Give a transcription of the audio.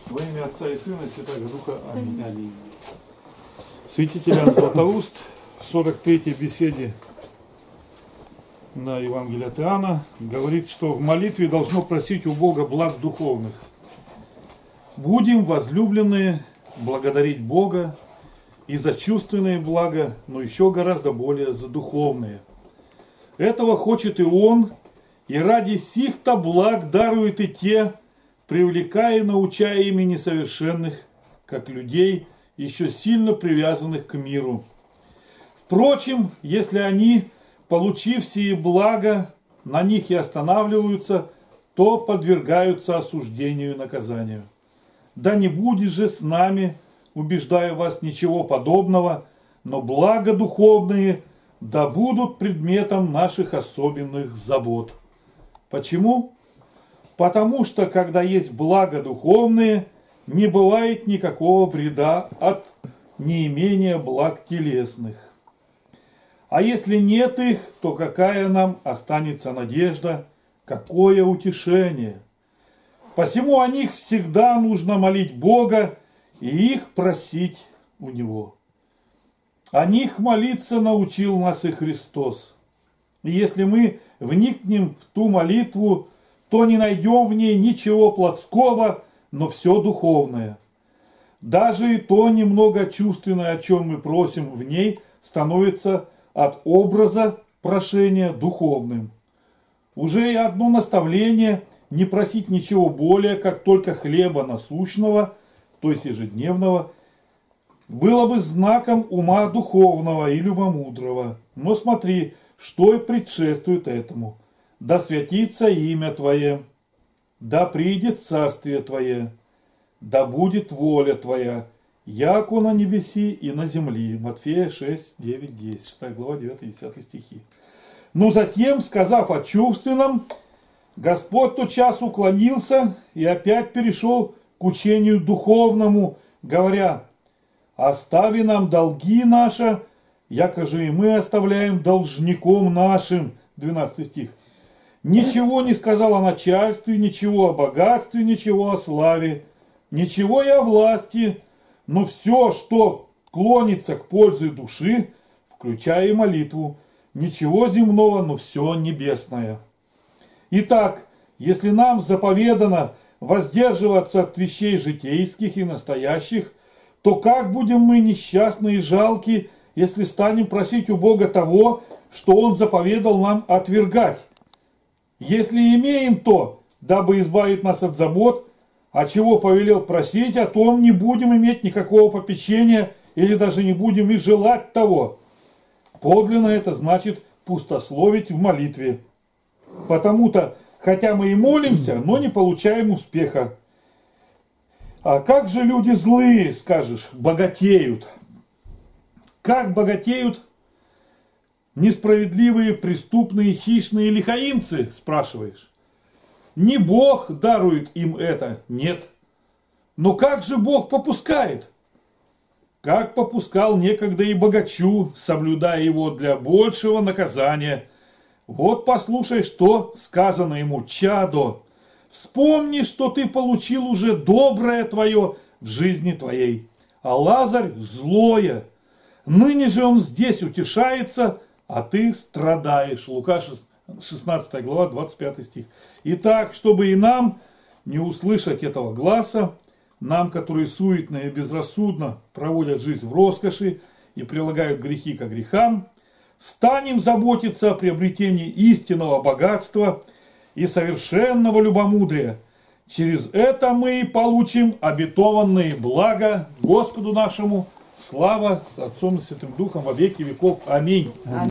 Во имя Отца и Сына и Святого Духа. Аминь. Аминь. Святитель Иоанн Златоуст в 43-й беседе на Евангелие от Иоанна говорит, что в молитве должно просить у Бога благ духовных. Будем, возлюбленные, благодарить Бога и за чувственные блага, но еще гораздо более за духовные. Этого хочет и Он, и ради сих-то благ дарует и те, привлекая и научая ими несовершенных, как людей, еще сильно привязанных к миру. Впрочем, если они, получив сие блага, на них и останавливаются, то подвергаются осуждению и наказанию. Да не будет же с нами, убеждаю вас, ничего подобного, но блага духовные да будут предметом наших особенных забот. Почему? Потому что, когда есть блага духовные, не бывает никакого вреда от неимения благ телесных. А если нет их, то какая нам останется надежда, какое утешение? Посему о них всегда нужно молить Бога и их просить у Него. О них молиться научил нас и Христос. И если мы вникнем в ту молитву, то не найдем в ней ничего плотского, но все духовное. Даже и то немного чувственное, о чем мы просим в ней, становится от образа прошения духовным. Уже и одно наставление не просить ничего более, как только хлеба насущного, то есть ежедневного, было бы знаком ума духовного и любомудрого. Но смотри, что и предшествует этому. Да святится имя Твое, да придет царствие Твое, да будет воля Твоя, яко на небеси и на земли. Матфея 6, 9, 10, 6 глава, 9 и 10 стихи. Но затем, сказав о чувственном, Господь тотчас уклонился и опять перешел к учению духовному, говоря: «Остави нам долги наши, яко же и мы оставляем должником нашим». 12 стих. Ничего не сказал о начальстве, ничего о богатстве, ничего о славе, ничего и о власти, но все, что клонится к пользе души, включая и молитву, ничего земного, но все небесное. Итак, если нам заповедано воздерживаться от вещей житейских и настоящих, то как будем мы несчастны и жалки, если станем просить у Бога того, что Он заповедал нам отвергать? Если имеем то, дабы избавить нас от забот, а чего повелел просить, о том не будем иметь никакого попечения или даже не будем и желать того. Подлинно это значит пустословить в молитве. Потому-то, хотя мы и молимся, но не получаем успеха. А как же люди злые, скажешь, богатеют? Как богатеют несправедливые, преступные, хищные лихаимцы, спрашиваешь? Не Бог дарует им это, нет. Но как же Бог попускает? Как попускал некогда и богачу, соблюдая его для большего наказания. Вот послушай, что сказано ему: чадо, вспомни, что ты получил уже доброе твое в жизни твоей, а Лазарь злое. Ныне же он здесь утешается, а ты страдаешь. Лука 16 глава, 25 стих. Итак, чтобы и нам не услышать этого гласа, нам, которые суетно и безрассудно проводят жизнь в роскоши и прилагают грехи ко грехам, станем заботиться о приобретении истинного богатства и совершенного любомудрия. Через это мы и получим обетованные блага Господу нашему. Слава с Отцом и Святым Духом во веки веков. Аминь.